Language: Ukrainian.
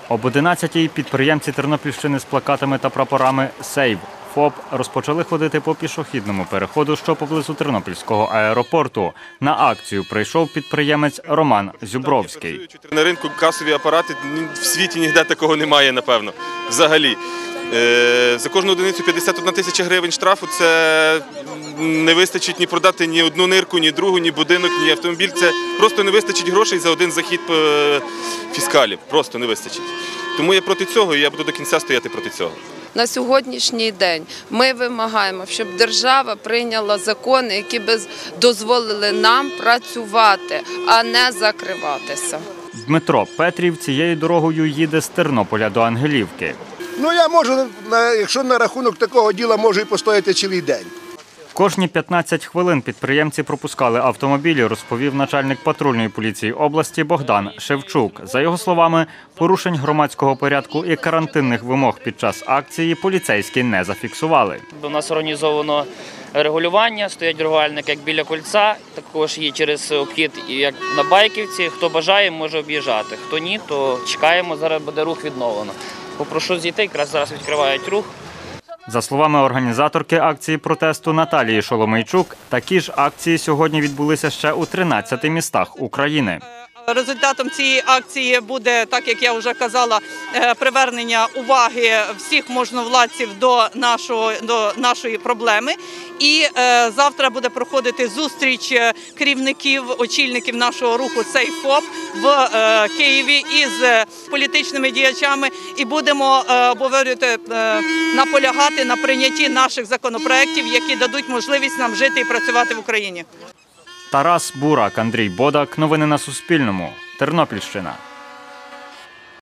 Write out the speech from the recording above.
Об 11-й підприємці Тернопільщини з плакатами та прапорами «Сейв» ФОП розпочали ходити по пішохідному переходу, що поблизу Тернопільського аеропорту. На акцію прийшов підприємець Роман Зюбровський. На ринку касові апарати в світі ніде такого немає, напевно, взагалі. За кожну одиницю 51 тисяча гривень штрафу – це не вистачить ні продати ні одну нирку, ні другу, ні будинок, ні автомобіль. Це просто не вистачить грошей за один захід фіскалів. Просто не вистачить. Тому я проти цього і я буду до кінця стояти проти цього. На сьогоднішній день ми вимагаємо, щоб держава прийняла закони, які б дозволили нам працювати, а не закриватися. Дмитро Петрів цією дорогою їде з Тернополя до Ангелівки. Я можу, якщо на рахунок такого діла, можу і постояти цілий день. Кожні 15 хвилин підприємці пропускали автомобілі, розповів начальник патрульної поліції області Богдан Шевчук. За його словами, порушень громадського порядку і карантинних вимог під час акції поліцейські не зафіксували. У нас організовано регулювання, стоять регулювальники як біля кольця, також є через обхід як на Байківці. Хто бажає, може об'їжджати. Хто ні, то чекаємо, зараз буде рух відновлено. Попрошу зійти, якраз зараз відкривають рух. За словами організаторки акції протесту Наталії Шоломейчук, такі ж акції сьогодні відбулися ще у 13 містах України. Результатом цієї акції буде, так як я вже казала, привернення уваги всіх можновладців до нашої проблеми. І завтра буде проходити зустріч керівників, очільників нашого руху «Сейв ФОП» в Києві із політичними діячами. І будемо обговорювати, наполягати на прийнятті наших законопроєктів, які дадуть можливість нам жити і працювати в Україні. Тарас Бурак, Андрій Бодак. Новини на Суспільному. Тернопільщина.